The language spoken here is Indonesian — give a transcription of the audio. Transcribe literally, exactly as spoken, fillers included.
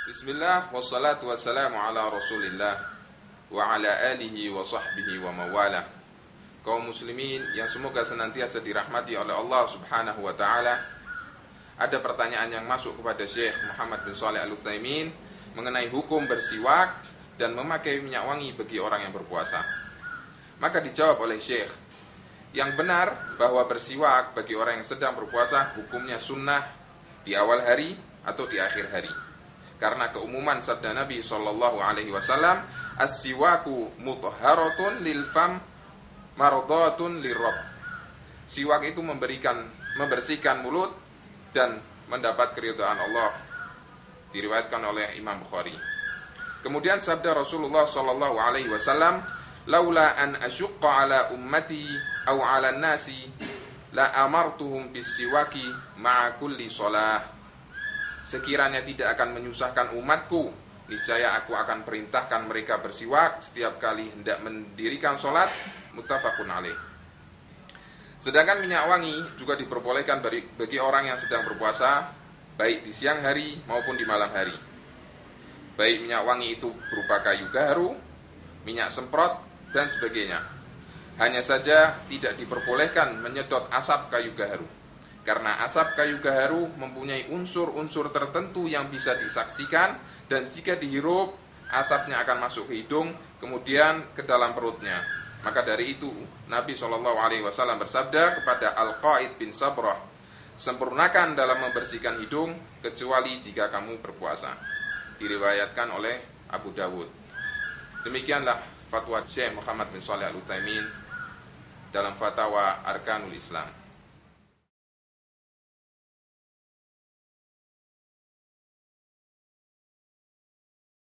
Bismillah, wassalatu wassalamu ala rasulillah wa ala alihi wa sahbihi wa mawalah. Kaum muslimin yang semoga senantiasa dirahmati oleh Allah subhanahu wa ta'ala, ada pertanyaan yang masuk kepada Syekh Muhammad bin Shalih Al-Utsaimin mengenai hukum bersiwak dan memakai minyak wangi bagi orang yang berpuasa. Maka dijawab oleh Syekh, yang benar bahwa bersiwak bagi orang yang sedang berpuasa hukumnya sunnah di awal hari atau di akhir hari. Karena keumuman sabda Nabi shallallahu alaihi wasallam, as-siwaku mutahharatun lil fam mardatun lirrabb. Siwak itu memberikan membersihkan mulut dan mendapat keridhaan Allah. Diriwayatkan oleh Imam Bukhari. Kemudian sabda Rasulullah shallallahu alaihi wasallam, laula an asyqa ala ummati aw ala nasi la amartuhum bis-siwaki ma'a kulli shalah. Sekiranya tidak akan menyusahkan umatku, niscaya aku akan perintahkan mereka bersiwak setiap kali hendak mendirikan sholat. Muttafaqun alaih. Sedangkan minyak wangi juga diperbolehkan bagi orang yang sedang berpuasa, baik di siang hari maupun di malam hari. Baik minyak wangi itu berupa kayu gaharu, minyak semprot, dan sebagainya. Hanya saja tidak diperbolehkan menyedot asap kayu gaharu, karena asap kayu gaharu mempunyai unsur-unsur tertentu yang bisa disaksikan, dan jika dihirup, asapnya akan masuk ke hidung, kemudian ke dalam perutnya. Maka dari itu, Nabi shallallahu alaihi wasallam bersabda kepada Al-Qaid bin Sabrah, sempurnakan dalam membersihkan hidung, kecuali jika kamu berpuasa. Diriwayatkan oleh Abu Dawud. Demikianlah fatwa Syekh Muhammad bin Shalih Al-Utsaimin dalam fatwa Arkanul Islam.